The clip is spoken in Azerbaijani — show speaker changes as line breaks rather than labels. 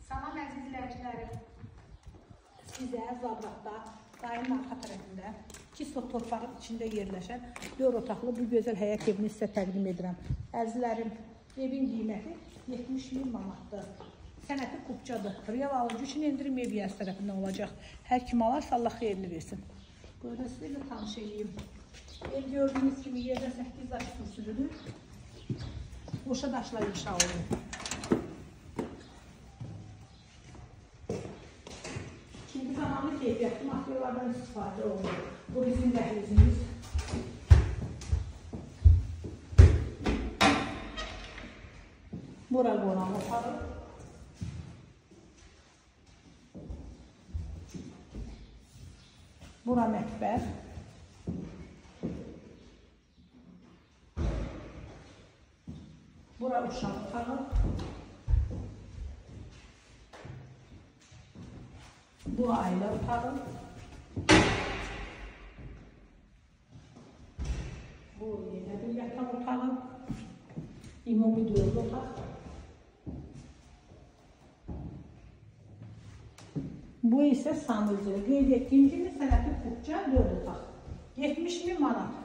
Salam əziz izləyicilərim. Sizə Zabratda, dayının arxa tərəfində, 2 slot torpağın içində yerləşən 4 otaqlı bu gözəl həyət evini sizə təqdim edirəm. Əzizlərim, evin qiyməti 70.000 manatdır. Sənəti kupçadır. Real alıcı üçün endirim ev yəz tərəfindən olacaq. Hər kim alarsa Allah xeyirli versin. Burada sizə də tanış edeyim. Ev gördüyünüz kimi yerdə 8 daş kürsülüdür. Boşa daşlar inşa olunur. Şimdi zamanlı keyfiyyətli materiallardan istifadə olunur. Bu bizim dəhlizimiz. Bura qonaq otağı. Bura mətbəx. Bura uşaq otağı. Bu ailə otağı. Bu yenə bir yataq otağı. Ümumi 4 otaq. Bu isə sanıcı. Qeyd etdiyim kimi sənəti kupça 4 otaq. 70.000 manat.